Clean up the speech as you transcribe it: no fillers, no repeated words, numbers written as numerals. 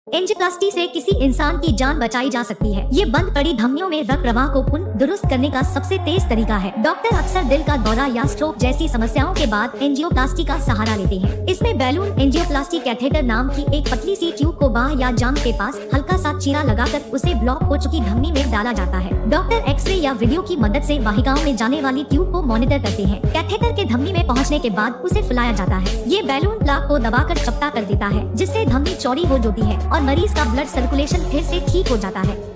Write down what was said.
Angioplasty से किसी इंसान की जान बचाई जा सकती है। ये बंद पड़ी धमनियों में रक्त प्रवाह को पुनः दुरुस्त करने का सबसे तेज तरीका है। डॉक्टर अक्सर दिल का दौरा या स्ट्रोक जैसी समस्याओं के बाद एंजियोप्लास्टी का सहारा लेते हैं। इसमें बैलून एंजियोप्लास्टी कैथेटर नाम की एक पतली सी ट्यूब को बाह या जांघ के पास हल्का सा चीरा लगाकर उसे ब्लॉक हो चुकी धमनी में डाला जाता है। डॉक्टर एक्सरे या वीडियो की मदद से वाहिकाओं में जाने वाली ट्यूब को मॉनिटर करते हैं। कैथेटर के धमनी में पहुँचने के बाद उसे फुलाया जाता है। ये बैलून प्लाक को दबाकर चपटा कर देता है, जिससे धमनी चौड़ी हो जाती है और मरीज का ब्लड सर्कुलेशन फिर से ठीक हो जाता है।